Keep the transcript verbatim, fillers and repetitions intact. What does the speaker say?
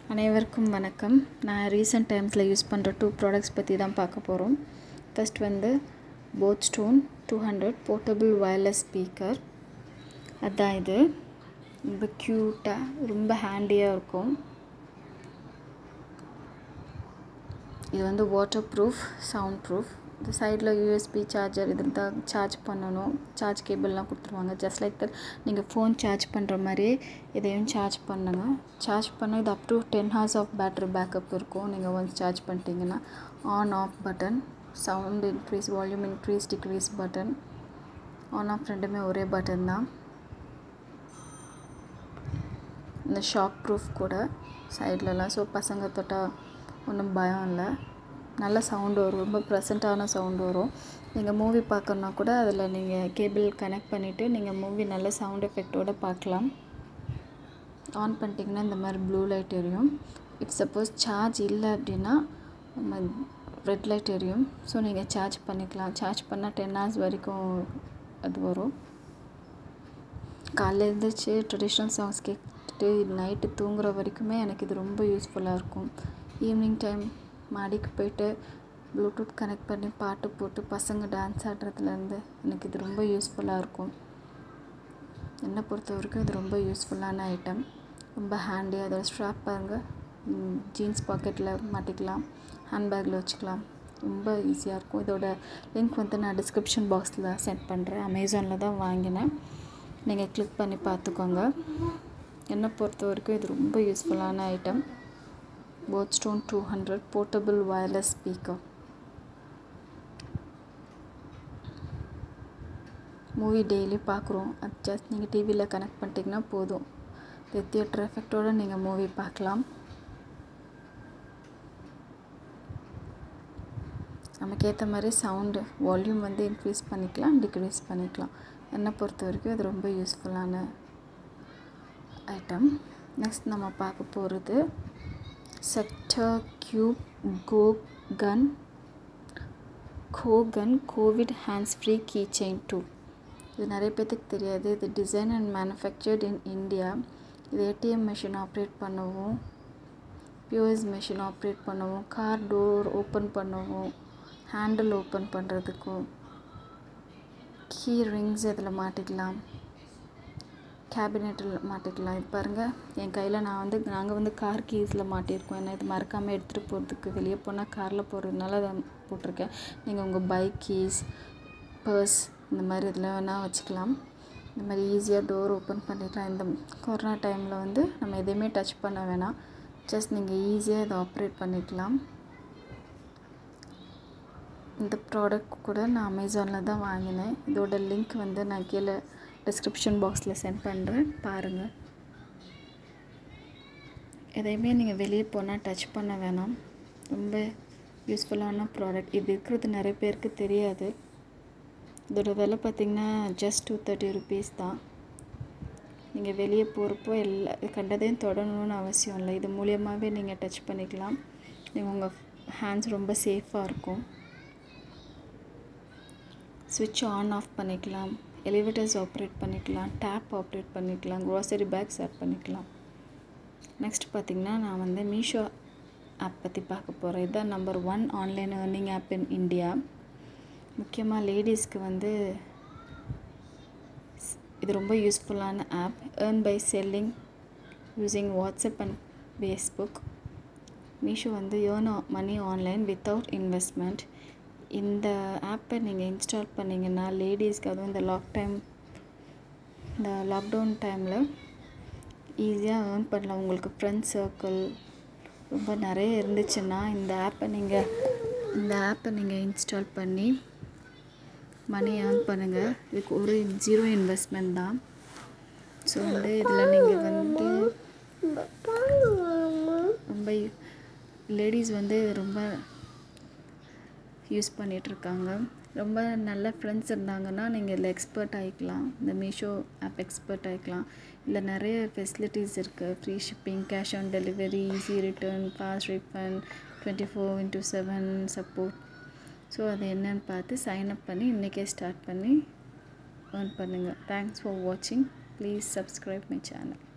அனைவருக்கும் வணக்கம். நான் ரீசெண்ட் டைம்ஸில் யூஸ் பண்ணுற டூ ப்ராடக்ட்ஸ் பற்றி தான் பார்க்க போகிறோம். ஃபர்ஸ்ட் வந்து boAt stone two hundred portable wireless speaker. அதுதான் இது. ரொம்ப க்யூட்டாக ரொம்ப ஹேண்டியாக இருக்கும். இது வந்து வாட்டர் ப்ரூஃப், சவுண்ட் ப்ரூஃப். இந்த சைடில் யூஎஸ்பி சார்ஜர் இதில் தான் சார்ஜ் பண்ணணும். சார்ஜ் கேபிள்லாம் கொடுத்துருவாங்க. ஜஸ்ட் லைக் தட் நீங்கள் ஃபோன் சார்ஜ் பண்ணுற மாதிரியே இதையும் சார்ஜ் பண்ணுங்க. சார்ஜ் பண்ண இது up to ten hours of battery backup இருக்கும். நீங்கள் ஒன்ஸ் சார்ஜ் பண்ணிட்டீங்கன்னா on off button, sound increase, volume increase decrease button, on off ரெண்டுமே ஒரே பட்டன் தான். இந்த ஷாக் ப்ரூஃப் கூட சைட்லலாம், ஸோ பசங்க தொட்டால் ஒன்றும் பயம் இல்லை. நல்ல சவுண்டு வரும், ரொம்ப ப்ளசண்ட்டான சவுண்டு வரும். நீங்கள் மூவி பார்க்கணுன்னா கூட அதில் நீங்கள் கேபிள் கனெக்ட் பண்ணிவிட்டு நீங்கள் மூவி நல்ல சவுண்ட் எஃபெக்டோடு பார்க்கலாம். ஆன் பண்ணிட்டிங்கன்னா இந்த மாதிரி ப்ளூ லைட் எரியும். இஃப் சப்போஸ் சார்ஜ் இல்லை அப்படின்னா ரெட் லைட் எரியும். ஸோ நீங்கள் சார்ஜ் பண்ணிக்கலாம். சார்ஜ் பண்ணால் டென் ஹவர்ஸ் வரைக்கும் அது வரும். காலையில் எழுந்திரிச்சு ட்ரெடிஷ்னல் சாங்ஸ் கேட்டுட்டு நைட்டு தூங்குகிற வரைக்குமே எனக்கு இது ரொம்ப யூஸ்ஃபுல்லாக இருக்கும். ஈவினிங் டைம் மாடிக்கு போய்ட்டு ப்ளூடூத் கனெக்ட் பண்ணி பாட்டு போட்டு பசங்க டான்ஸ் ஆடுறதுலேருந்து எனக்கு இது ரொம்ப யூஸ்ஃபுல்லாக இருக்கும். என்னை பொறுத்த வரைக்கும் இது ரொம்ப யூஸ்ஃபுல்லான ஐட்டம். ரொம்ப ஹேண்டியாக. அதோட ஸ்ட்ராப் பாருங்கள், ஜீன்ஸ் பாக்கெட்டில் மாட்டிக்கலாம், ஹேண்ட்பேக்கில் வச்சுக்கலாம். ரொம்ப ஈஸியாக இருக்கும். இதோட லிங்க் வந்து நான் டிஸ்கிரிப்ஷன் பாக்ஸில் சென்ட் பண்ணுறேன். அமேசானில் தான் வாங்கினேன். நீங்கள் கிளிக் பண்ணி பார்த்துக்கோங்க. என்னை பொறுத்த வரைக்கும் இது ரொம்ப யூஸ்ஃபுல்லான item. Boat stone two hundred portable wireless speaker. Movie daily பார்க்குறோம். அது ஜஸ்ட் நீங்கள் டிவியில் கனெக்ட் பண்ணிட்டீங்கன்னா போதும். இது தியேட்டர் எஃபெக்டோடு நீங்கள் மூவி பார்க்கலாம். நமக்கு ஏற்ற மாதிரி சவுண்டு வால்யூம் வந்து இன்க்ரீஸ் பண்ணிக்கலாம், டிக்ரீஸ் பண்ணிக்கலாம். என்னை பொறுத்த வரைக்கும் இது ரொம்ப யூஸ்ஃபுல்லான ஐட்டம். நெக்ஸ்ட் நம்ம பார்க்க போகிறது sector cube go gun go gun Covid hands free key chain two. இது நிறைய பேர்த்துக்கு தெரியாது. இது design and manufactured in India. இது ஏடிஎம் மிஷின் ஆப்ரேட் பண்ணவும், பியூஎஸ் மிஷின் ஆப்ரேட் பண்ணவும், கார் டோர் ஓப்பன் பண்ணவும், ஹேண்டில் ஓப்பன் பண்ணுறதுக்கும், கீ ரிங்ஸ் இதில் மாட்டிக்கலாம், கேபினெட்டில் மாட்டிக்கலாம். இது பாருங்கள், என் கையில் நான் வந்து நாங்கள் வந்து கார் கீஸில் மாட்டியிருக்கோம். ஏன்னா இது மறக்காமல் எடுத்துகிட்டு போகிறதுக்கு, வெளியே போனால் காரில் போகிறதுனால அதை போட்டிருக்கேன். நீங்கள் உங்கள் பைக் கீஸ், பர்ஸ் இந்த மாதிரி இதில் வேணால் வச்சுக்கலாம். இந்த மாதிரி ஈஸியாக டோர் ஓப்பன் பண்ணிக்கலாம். இந்த கொரோனா டைமில் வந்து நம்ம எதையுமே டச் பண்ண வேணாம். ஜஸ்ட் நீங்கள் ஈஸியாக இதை ஆப்ரேட் பண்ணிக்கலாம். இந்த ப்ராடக்ட் கூட நான் அமேசானில் தான் வாங்கினேன். இதோட லிங்க் வந்து நான் கீழே டிஸ்கிரிப்ஷன் பாக்ஸில் சென்ட் பண்ணுறேன், பாருங்கள். எதையுமே நீங்கள் வெளியே போனால் டச் பண்ண வேணாம். ரொம்ப யூஸ்ஃபுல்லான ப்ராடக்ட். இது இருக்கிறது நிறைய பேருக்கு தெரியாது. இதோட விலை பார்த்திங்கன்னா ஜஸ்ட் டூ தேர்ட்டி ருபீஸ் தான். நீங்கள் வெளியே போகிறப்போ எல்லா கண்டதையும் தொடணும்னு அவசியம் இல்லை. இது மூலியமாகவே நீங்கள் டச் பண்ணிக்கலாம். நீங்கள் உங்கள் ஹேண்ட்ஸ் ரொம்ப சேஃபாக இருக்கும். ஸ்விட்ச் ஆன் ஆஃப் பண்ணிக்கலாம், எலிவேட்டர்ஸ் ஆப்ரேட் பண்ணிக்கலாம், டேப் ஆப்ரேட் பண்ணிக்கலாம், க்ராசரி பேக்ஸ் ஆட் பண்ணிக்கலாம். நெக்ஸ்ட் பார்த்திங்கன்னா நான் வந்து மீஷோ ஆப் பற்றி பார்க்க போகிறேன். இதுதான் number one online earning app in India. முக்கியமாக லேடிஸ்க்கு வந்து இது ரொம்ப யூஸ்ஃபுல்லான app. Earn by selling using WhatsApp and Facebook. Meesho வந்து earn money online without investment. இந்த ஆப்பை நீங்கள் இன்ஸ்டால் பண்ணிங்கன்னா லேடிஸ்க்கு, அதுவும் இந்த லாக் டைம் இந்த லாக்டவுன் டைமில் ஈஸியாக ஏர்ன் பண்ணலாம். உங்களுக்கு ஃப்ரெண்ட்ஸ் சர்க்கிள் ரொம்ப நிறைய இருந்துச்சுன்னா இந்த ஆப்பை நீங்கள் இந்த ஆப்பை நீங்கள் இன்ஸ்டால் பண்ணி மணி ஏர்ன் பண்ணுங்கள். இதுக்கு ஒரு ஜீரோ இன்வெஸ்ட்மெண்ட் தான். ஸோ வந்து இதில் நீங்கள் வந்து ரொம்ப லேடிஸ் வந்து ரொம்ப யூஸ் பண்ணிகிட்ருக்காங்க. ரொம்ப நல்ல ஃப்ரெண்ட்ஸ் இருந்தாங்கன்னா நீங்கள் இதில் எக்ஸ்பர்ட் ஆகிக்கலாம். இந்த மீஷோ ஆப் எக்ஸ்பர்ட் ஆகிக்கலாம். இதில் நிறைய ஃபெசிலிட்டிஸ் இருக்குது. Free shipping, cash on delivery, easy return, fast refund, twenty four into seven support. So அது என்னன்னு பார்த்து சைன் அப் பண்ணி இன்றைக்கே ஸ்டார்ட் பண்ணி ஏர்ன் பண்ணுங்கள். தேங்க்ஸ் ஃபார் வாட்சிங். Please subscribe my channel.